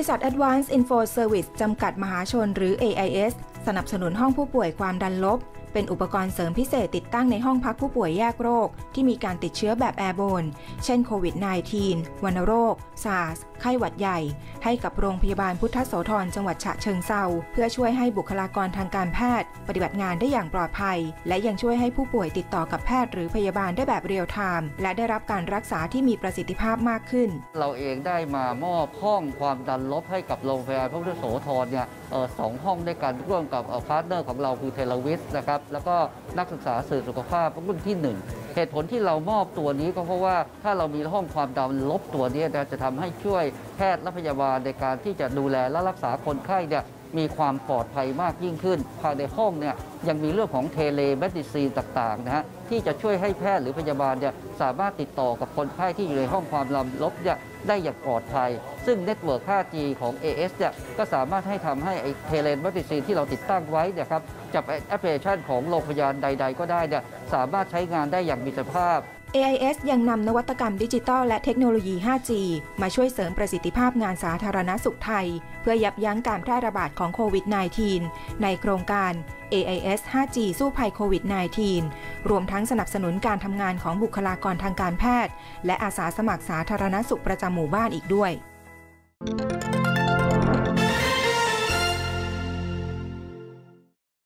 ริษัท Advanced Info Service จำกัดมหาชนหรือ AIS สนับสนุนห้องผู้ป่วยความดันลบเป็นอุปกรณ์เสริมพิเศษติดตั้งในห้องพักผู้ป่วยแยกโรคที่มีการติดเชื้อแบบแอร์โบนเช่นโควิด -19 วัณโรค SARS ไข้หวัดใหญ่ให้กับโรงพยาบาลพุทธโสธรจังหวัดฉะเชิงเทราเพื่อช่วยให้บุคลากรทางการแพทย์ปฏิบัติงานได้อย่างปลอดภัยและยังช่วยให้ผู้ป่วยติดต่อกับแพทย์หรือพยาบาลได้แบบเรียลไทม์และได้รับการรักษาที่มีประสิทธิภาพมากขึ้นเราเองได้มามอบห้องความดันลบให้กับโรงพยาบาลพุทธโสธรเนี่ย2 ห้องด้วยกันร่วมกับพาร์ทเนอร์ของเราคือเทเลวิสนะครับแล้วก็นักศึกษาสื่อสุขภาพรุ่นที่ 1เหตุผลที่เรามอบตัวนี้ก็เพราะว่าถ้าเรามีห้องความดันลบตัวนี้จะทำให้ช่วยแพทย์และพยาบาลในการที่จะดูแลและรักษาคนไข้เนี่ยมีความปลอดภัยมากยิ่งขึ้นภายในห้องเนี่ยยังมีเรื่องของเทเลเมดิซีนต่างๆนะฮะที่จะช่วยให้แพทย์หรือพยาบาลเนี่ยสามารถติดต่อกับคนไข้ที่อยู่ในห้องความดันลบเนี่ยได้อย่างปลอดภัยซึ่งเน็ตเวิร์ก 5G ของ AS เนี่ยก็สามารถให้ทำให้เทเลเมดิซีนที่เราติดตั้งไว้เนี่ยครับจากแอปพลิเคชันของโรงพยาบาลใดๆก็ได้เนี่ยสามารถใช้งานได้อย่างมีประสิทธิภาพ AIS ยังนำนวัตกรรมดิจิทัลและเทคโนโลยี 5G มาช่วยเสริมประสิทธิภาพงานสาธารณสุขไทยเพื่อยับยั้งการแพร่ระบาดของโควิด -19 ในโครงการ AIS 5G สู้ภัยโควิด -19 รวมทั้งสนับสนุนการทำงานของบุคลากรทางการแพทย์และอาสาสมัครสาธารณสุขประจำหมู่บ้านอีกด้วย